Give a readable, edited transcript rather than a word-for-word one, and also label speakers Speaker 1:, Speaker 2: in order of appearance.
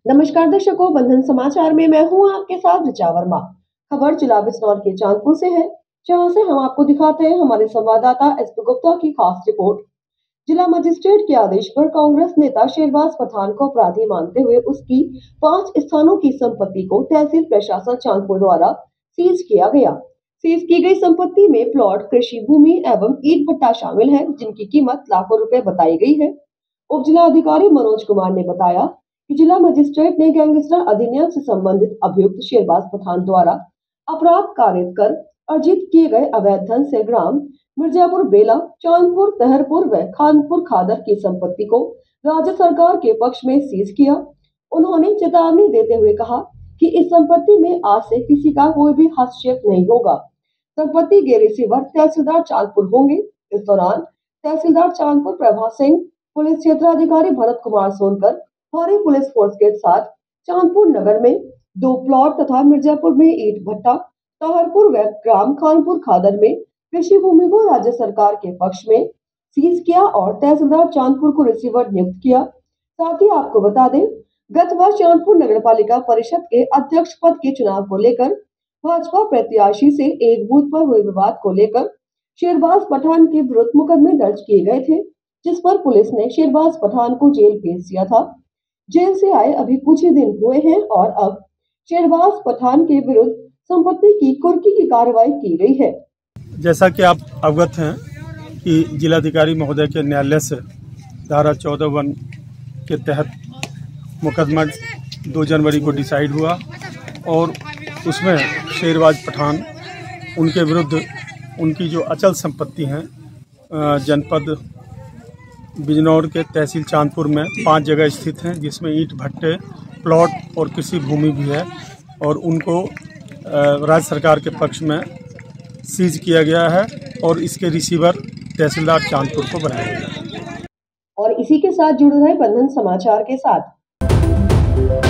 Speaker 1: नमस्कार दर्शकों, बंधन समाचार में मैं हूं आपके साथ ऋचा वर्मा। खबर जिला बिजनौर के चांदपुर से है, जहां से हम आपको दिखाते हैं हमारे संवाददाता एसपी गुप्ता की खास रिपोर्ट। जिला मजिस्ट्रेट के आदेश पर कांग्रेस नेता शेरबाज पठान को अपराधी मानते हुए उसकी 5 स्थानों की संपत्ति को तहसील प्रशासन चांदपुर द्वारा सीज किया गया। सीज की गई संपत्ति में प्लॉट, कृषि भूमि एवं ईंट भट्टा शामिल है, जिनकी कीमत लाखों रुपए बताई गई है। उप जिला अधिकारी मनोज कुमार ने बताया कि जिला मजिस्ट्रेट ने गैंगस्टर अधिनियम से संबंधित अभियुक्त शेरबाज पठान द्वारा अपराध कारित कर अर्जित किए गए अवैध धन से ग्राम मिर्जापुर बेला, चांदपुर, तहरपुर व खानपुर खादर की संपत्ति को राज्य सरकार के पक्ष में सीज किया। उन्होंने चेतावनी देते हुए कहा कि इस संपत्ति में आज से किसी का कोई भी हस्तक्षेप नहीं होगा। संपत्ति के रिसीवर तहसीलदार चांदपुर होंगे। इस दौरान तहसीलदार चांदपुर प्रभा सिंह, पुलिस क्षेत्राधिकारी भरत कुमार सोनकर भारी पुलिस फोर्स के साथ चांदपुर नगर में 2 प्लॉट तथा मिर्जापुर में ईंट भट्टा, तहरपुर व ग्राम खानपुर खादर में कृषि भूमि को राज्य सरकार के पक्ष में सीज किया और तहसीलदार चांदपुर को रिसीवर नियुक्त किया। साथ ही आपको बता दें, गत वर्ष चांदपुर नगर पालिका परिषद के अध्यक्ष पद के चुनाव को लेकर भाजपा प्रत्याशी से एक बूथ पर हुए विवाद को लेकर शेरबाज पठान के विरुद्ध मुकदमे दर्ज किए गए थे, जिस पर पुलिस ने शेरबाज पठान को जेल भेज दिया था। जेल से आए अभी कुछ ही दिन हुए हैं और अब शेरबाज पठान के विरुद्ध संपत्ति की कुर्की की कार्रवाई की गई है।
Speaker 2: जैसा कि आप अवगत हैं कि जिलाधिकारी महोदय के न्यायालय से धारा 14(1) के तहत मुकदमा 2 जनवरी को डिसाइड हुआ और उसमें शेरबाज पठान उनके विरुद्ध उनकी जो अचल संपत्ति हैं जनपद बिजनौर के तहसील चांदपुर में 5 जगह स्थित हैं, जिसमें ईंट भट्टे, प्लॉट और कृषि भूमि भी है और उनको राज्य सरकार के पक्ष में सीज किया गया है और इसके रिसीवर तहसीलदार चांदपुर को बनाया गया है।
Speaker 1: और इसी के साथ जुड़ रहे बंधन समाचार के साथ